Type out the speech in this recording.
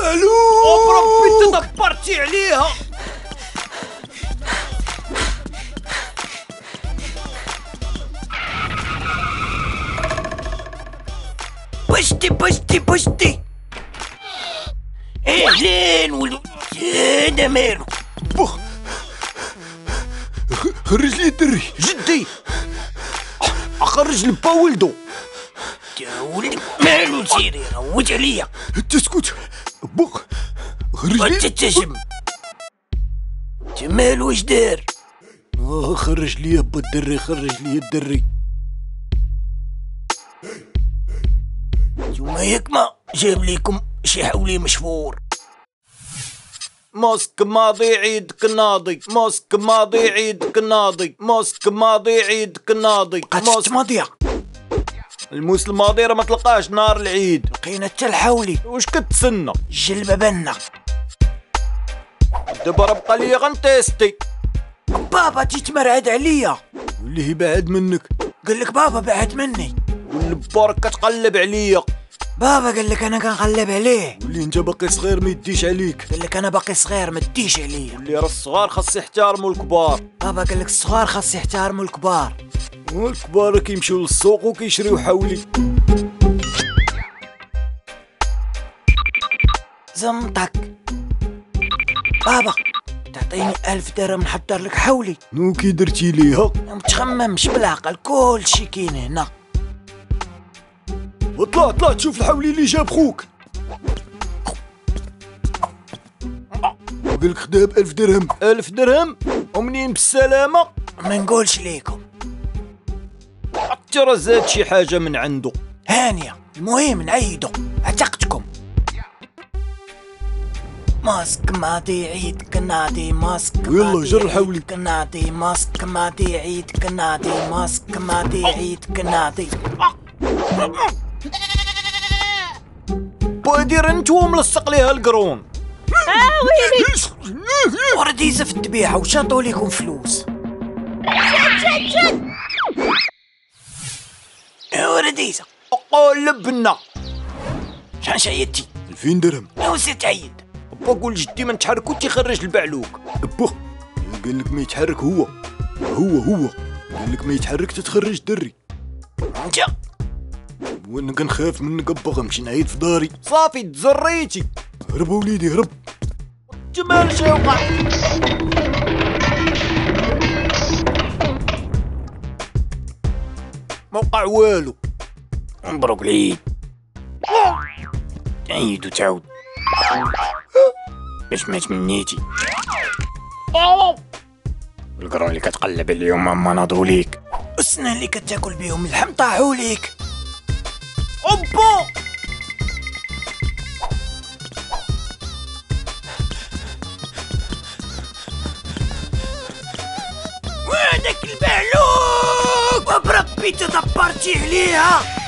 المعلوم. بربي تدبرتي عليها. بشتي اهلين ولد هذا مالو. بخ خرج لي الدري جدي اخرج لبا ولدو. يا ولدي مالو سيري روج عليا. تسكت. بخ خرج لي. تتشم مالو واش دار؟ خرج لي با الدري، خرج لي الدري. يوما ياك ما جاب ليكم شي حولي مشفور. ماسك ماضي عيدك ناضي، ماسك ماضي عيدك ناضي، ماسك ماضي عيدك ناضي. ماسك ماضية الموس الماضي راه ما تلقاش نهار العيد. لقينا حتى الحولي. واش كتسنى؟ الجلبة بنا. دابا راه بقى ليا غنتيستي. بابا جيت مرعد عليا. واللي بعد منك. قال لك بابا بعد مني. والبا راك كتقلب عليا. بابا قال لك انا كنقلب عليه. واللي انت باقي صغير ما يديش عليك. قال لك انا باقي صغير ما تديش عليا. واللي راه الصغار خاص يحتارموا الكبار. بابا قال لك الصغار خاص يحتارموا الكبار. والكبار كيمشيو للسوق وكيشريو حولي. زمطك بابا تعطيني 1000 درهم نحضر لك حولي. نو كي درتي ليها؟ ما تخممش بالعقل، كلشي كاين هنا. طلع تشوف الحولي اللي جاب خوك. قالك خداه ب1000 درهم. 1000 درهم ومنين بالسلامة؟ ما نقولش ليكم. حتى راه زاد شي حاجة من عنده. هانية المهم نعيدو عتقتكم. ماسك ماضي عيدك ناضي، ماسك يلا جر الحولي. ناضي ماسك ماضي عيدك ناضي، ماسك ماضي عيدك ناضي. بودير انتو ملصق ليها القرون. ويلي ورديزة في الذبيحة وشاطوا ليكم فلوس. شد يا ورديزة قول لبنا شحال شعيدتي؟ 2000 درهم. وسيت عيد. با قول جدي ما نتحرك وتيخرج البعلوك. با قال لك ما يتحرك هو قال لك ما يتحرك تتخرج دري. انت وانا كنخاف منك با غنمشي نعيد في داري. صافي تزريتي. هرب وليدي هرب. جمال شي وقع. ما وقع والو. مبروك العيد. تعيد وتعاود باش ما تمنيتي. القرون اللي كتقلب عليهم ما ناضروا ليك، السنان اللي كتاكل بيهم اللحم طاحوا ليك. اوبا وهداك البعلوك وبربي تدبرتي عليها.